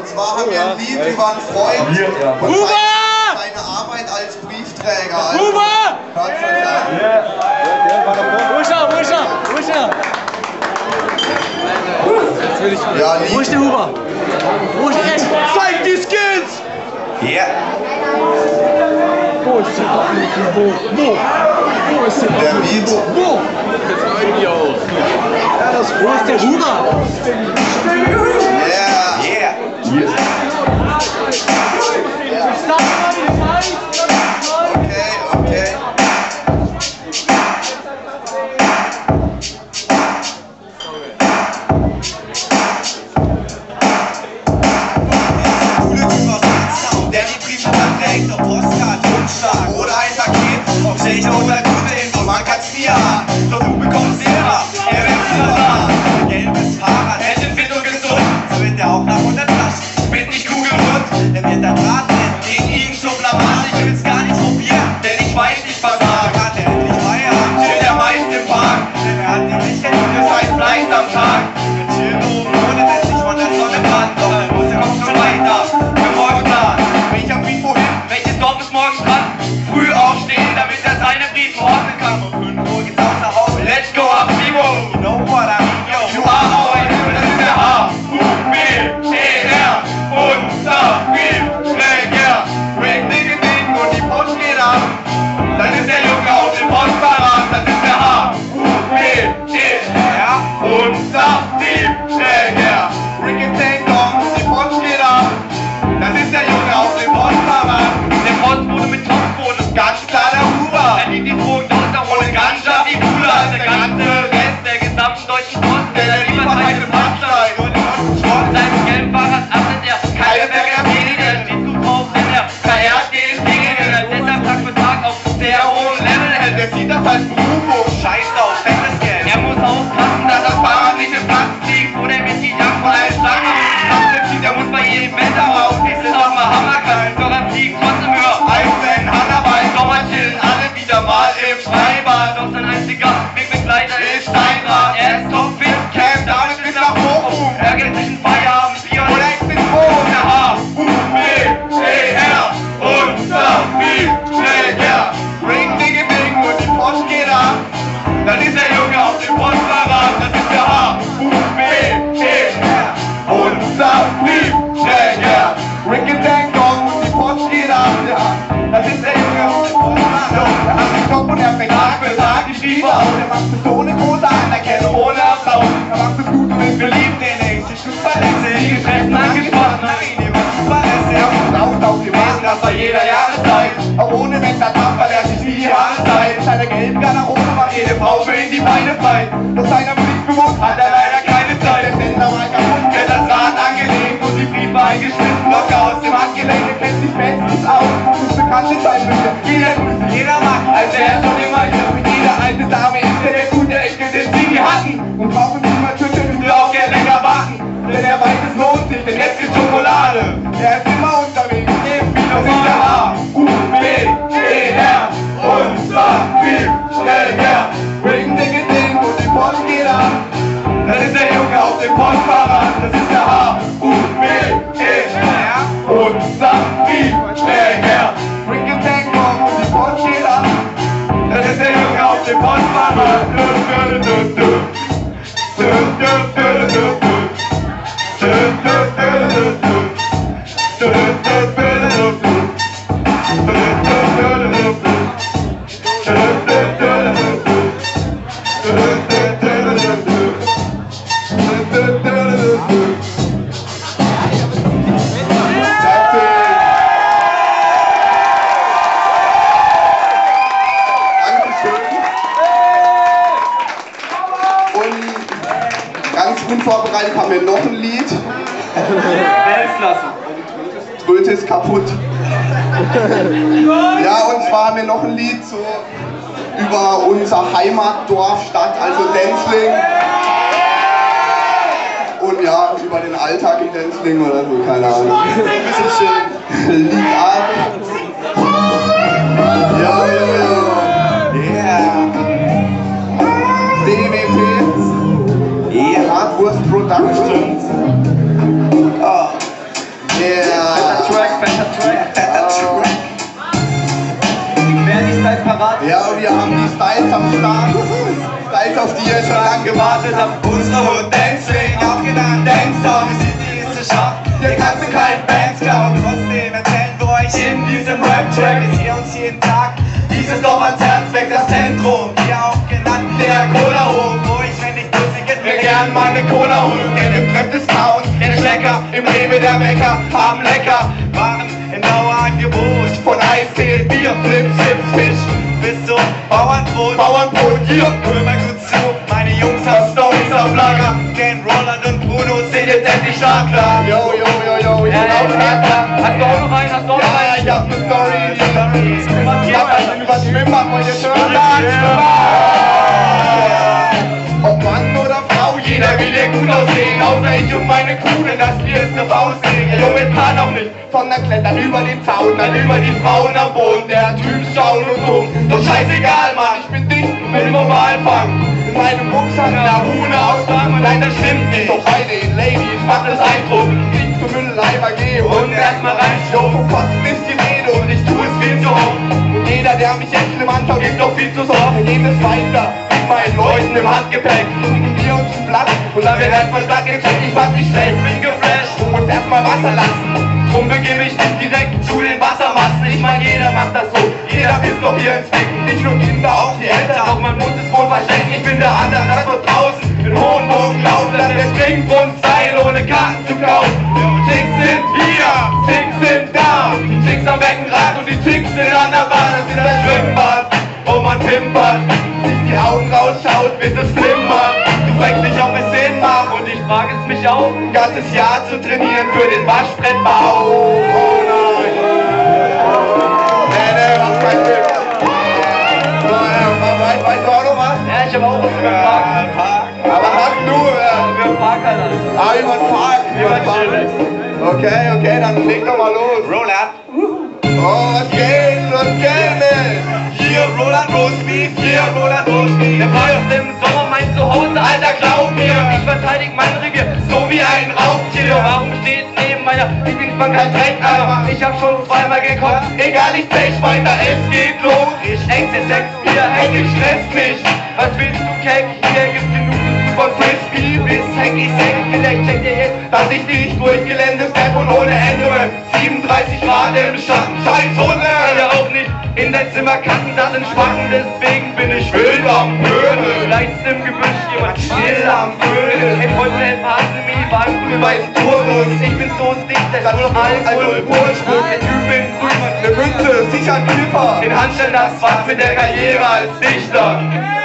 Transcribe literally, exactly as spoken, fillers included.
Und zwar haben wir ein Lied über einen Freund und seine, seine Arbeit als Briefträger. Also, Huber! hört euch an. Wo ist er? Wo ist er? Wo ist er? Ja, Wo ist der Huber? Wo ist er? Zeig die Skills! Ja. Yeah. Wo ist der? Wo? Wo? Wo ist der? Der Beat. Wo? Ja, das wo ist der Huber? Yeah. Yeah. Okay, okay. Der die Briefe verträgt, auf Postkarte, Umschlag oder ein Paket, auf Schächer oder gute Info, man kann's nie erahnen, doch du bekommst immer, er wird immer wahr. Gelbes Fahrrad, Händenfit und gesund, so wird er auch nach hundert Flaschen, wird nicht kugelrund, er wird dann raten, gegen ihn so blamant, ich will's gar nicht probieren, denn ich weiß nicht, was er hat, er endlich Feierabend, chillt er meist im Park, denn er hat die Lichter für sein Fleiß am Tag, wir chillen oben ohne, lässt sich von der Sonne brennen, doch der Russe kommt schon weiter, für Morgenplan. Welcher Brief wohin? Welches Dorf ist morgen dran? Früh aufstehen, damit er seine Briefe ordnen kann. Um fünf Uhr geht's aus nach Hause. Let's go up, Vivo! You know what I mean, yo. You are our idol, das ist der H. U B E R. Unser Briefträger. Ring, ding, ding und die Post geht ab. Dann ist der Junge auf dem Postfahrrad. Das ist der H. U B E R. Unser Briefträger. Ring, ding, dong, die Post geht ab. Das ist der Junge auf dem Postfahrrad. Der Post wurde mit Topfboden, ganz klar der Huber. Er liegt die Drogen drunter ohne Ganja wie Cooler als der ganze Rest der gesamten deutschen Post. Der liefert heute Pastlein und Sport. Seinem gelben Fahrrad achtet er keine Berger-Pene. Der steht gut drauf, denn er verehrt den Dinge. Der deshalb Tag für Tag auf sehr hohem Level hält. Der sieht das als Berufung, scheißt auf fettes Geld. Er muss aufpassen, dass das Fahrrad nicht im Platz liegt. Oder er wird die Jagd von allen Schlangen. Der muss bei jedem Wetter raus, es ist auch mal hammergeil, doch er fliegt trotzdem höher als wenn Hannawald. Sommer chillen alle wieder mal im Freibad, doch sein einziger Wegbegleiter ist Steinrad. Er ist topfit, campt damit bis nach Bochum, ärgert sich in Feierabend, Bier und längst ins Boot. Der H, U B E R, unser Briefträger. Ring, dinge, ding und die Post geht ab. Dann ist der Junge auf dem Postfahrrad, das ist der H, U B E R. Unser Briefträger, Ring-a-dang-dong und die Post geht ab, ja. Das ist der Junge auf dem Postfahrrad. Er hat den Kopf und er fängt Tag für Tag die Stiefel auf. Er macht es ohne große Anerkennung, ohne Applaus. Er macht es gut und ist beliebt, den echt sich zuverlässig. Die Geschäften angesprochen, an ihn immer zuverlässig. Er muss raus auf die Maßen, das bei jeder Jahreszeit. Auch ohne Wetter-Tag, weil er sich wie die Jahreszeit. In seiner gelben Garderobe macht jede Frau für ihn die Beine frei. Doch seiner Pflichtbewusst hat er leider keine Zeit. Der Sender war kaputt, wird das Rad angelegt und die Briefe eingeschnitten. Locker aus dem Handgelenk, er kennt sich bestens aus. Muss bekannte sein müssen, jeder grüßt, jeder macht, als er schon immer hier. Mit jeder alte Dame ist er der gute Enkel, den sie die hatten. Und brauchen sie mal Tüte, müssen wir auch gerne länger warten. Denn er weiß, es lohnt sich, denn jetzt ist Schokolade. Er ist immer unterwegs, eben wie das ist der H. U B E R, unser Briefträger. Ring, ding, ding und die Post geht ab. Das ist der Junge auf dem Postfahrrad, das ist der H. U B E R, unser Briefträger. Ring, ding, dong und die Post geht ab. Das ist der Junge auf dem Postfahrrad. Unvorbereitet haben wir noch ein Lied. Tröte ist kaputt. Ja, und zwar haben wir noch ein Lied so über unser Heimatdorf, Stadt, also Denzling. Und ja, über den Alltag in Denzling oder so, keine Ahnung. Ein bisschen schön. Lied ab. Ja, ja, ja. Yeah. D W P. Yeah. Hardwurst Productions. Oh. Wer die Styles parat? Ja, wir haben die Styles am Start. Styles, auf die ihr schon lange gewartet habt. Unsere Hood Dancing, auch genannt Dancetown, wir sind die nächste Stadt. Hier kannst du keinen Bands klauen. Trotzdem erzählen wir euch in diesem Rap-Track, ich sehe uns jeden Tag dieses Dorf ans Herz weg, das Zentrum. Hier auch genannt der Cola-Hof, wo ich, wenn ich durstig ist, mir gern mal eine Cola holen. Denn im Trepp des Towns, der Schlecker, im Rewe der Bäcker, haben lecker Waren in Dauerangebot. Von Eistee, Bier, Flips, Chips, Fisch bis zum Bauernbrot. Bauernbrot, hier, hör mal gut zu, meine Jungs haben Storys auf Lager. Ken, Roland und Bruno sind jetzt endlich startklar. Yo, yo, yo, yo, ich Ja, bin ja, auch startklar. Hast du auch noch einen? Hast du auch noch Ja, einen? ich hab ne Story. Ich hab einen über Schwimmbad, wollt ihr hören? Ob Mann oder Frau, jeder will ja gut aussehen. Außer ich und meine Kuh, denn das Bier ist ne Faustregel. Junge, fahr noch nicht, sondern klettern über den Zaun, dann über die Frauen am Boden. Der Typ schauen und so. Doch scheißegal, Mann, ich bin dicht, will normal fangen. In meinem Rucksack, na, Huhne ausfangen. Nein, das stimmt nicht. Doch bei den Ladies macht es Eindruck. Ich zur Mülleimer gehe und erstmal rein. Jo, vom Kotzen ist die Rede und ich tue es viel zu oft. Und jeder, der mich jetzt schlimm anschaut, ist doch viel zu soft. Wir gehen es weiter. Meinen Leuten im Handgepäck, suchen wir uns ein Blatt und dann wird erstmal Stadt gecheckt. Ich fand mich schlecht, bin geflasht und muss erstmal Wasser lassen. Drum begebe ich nicht direkt zu den Wassermassen. Ich mein, jeder macht das so, jeder ist doch hier ins Ficken. Nicht nur Kinder, auch die Eltern, doch man muss es wohl verstecken. Ich bin der andere, das von draußen, in hohen Bogen laufen, dass der Springbrunnenseil ohne Karten zu kaufen. Chicks sind hier, Chicks sind da, die Chicks am Beckenrad und die Chicks sind an der Bahn. Das ist das Schwimmbad, wo man pimpert. Die Augen rausschaut, bis es flimmert. Du fragst dich, ob es Sinn macht. Und ich frage es mich auch, ein ganzes Jahr zu trainieren für den Waschbrettbau. Oh nein. Nee, nee, mach kein Glück. So, ja, weißt, weißt du auch noch was? Ja, ich hab auch was über Park. Aber hast du, ja. Über Park halt. Ah, über den Park. Über den Park. Okay, okay, dann leg doch mal los. Roland. Oh, was geht, was geht, ey? Hier Roland Roastbeef, hier Roland Roastbeef. Der Park ist im Sommer mein Zuhause, Alter, glaub mir. Ich verteidig mein Revier, so wie ein Raubtier. Warum steht neben meiner Lieblingsbank ein Dreckeimer? Ich hab schon zweimal gekocht, egal, ich pech weiter, es geht los. Ich Ängste, Sex, Bier, Henk, Stress mich. Was willst du, Keck? Hier gibt's genug von Frisbee bis Henky Sex. Vielleicht checkt ihr jetzt, dass ich nicht durch Gelände step und ohne Ende. siebenunddreißig Grad im Schatten, scheiß Hunde. Ja auch nicht in der Zimmerkasten, da sind Schwachen, deswegen bin ich wild am Höhne. Vielleicht ist im Gebüsch jemand still am Höhne. Hey Freunde, ein Pandemie war ein grün-weißen Tourbus. Ich bin so dicht, das ist nur Alkohol, Ursprung. Der Typ in grün, Eine Münze, sicher ein Kiffer. in Handstellen das war's mit der Karriere als Dichter.